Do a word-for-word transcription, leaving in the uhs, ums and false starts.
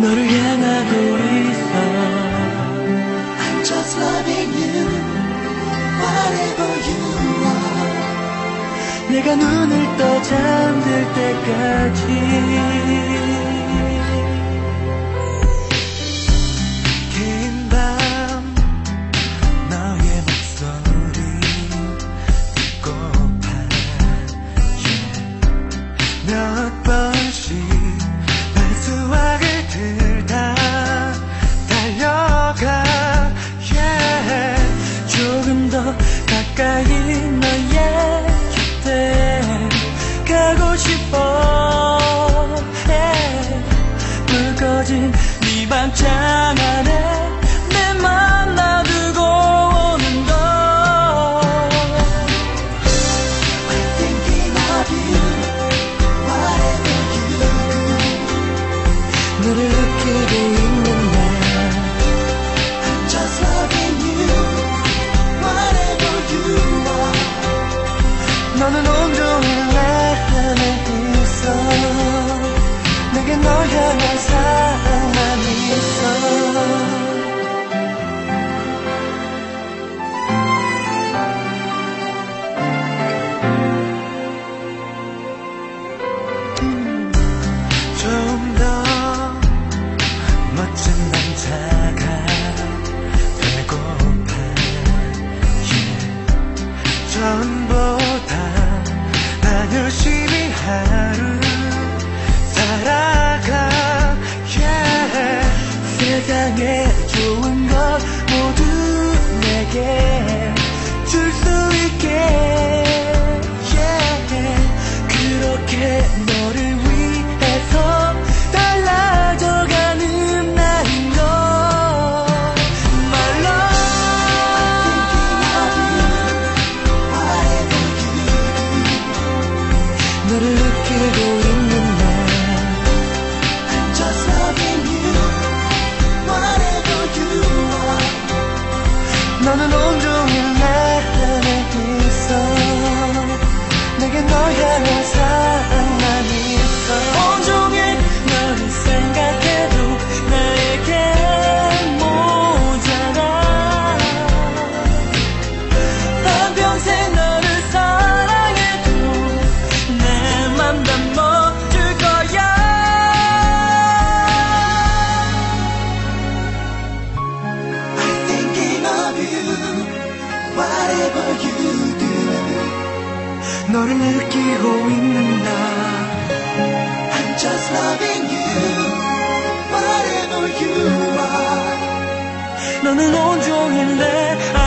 너를 향하고 있어. I'm just loving you, whatever you are. 내가 눈을 떠 잠들 때까지. 긴 밤 너의 목소리 듣고파. yeah. 몇 번씩 난 수학을 들다 달려가. yeah. 조금 더 가까이 너의 곁에 가고 싶어. yeah. 불 꺼진 네 밤장 안에 내 맘 놔두고 오는 걸. I'm thinking of you, whatever you do. 너를 느끼고 있는 날. I'm just loving you, whatever you are. 너는 온종일 내 안에 있어. 내게 널 향한 사랑만 있어. 좀 더 멋진 남자가 되고파. yeah. 전보다 난 열심히 하루 살아가. yeah. 세상에 좋은 것 모두 내게 줄 수 있게. yeah. 그렇게 너를 위해서 달라져가는 나인 걸. My love. Whatever you do, 너를 느끼고 있는 날. I'm just loving you, whatever you are. 너는 온종일 내 안에 있어. 내게 널 향한 사랑만 있어. 온종일 너를 생각해도 나에겐 모자라. 한평생 너를 사랑해도 내 맘 다 먹줄 거야. I'm thinking of you, whatever you do. 너를 느끼고 있는 날. I'm just loving you, whatever you are. 너는 온종일 내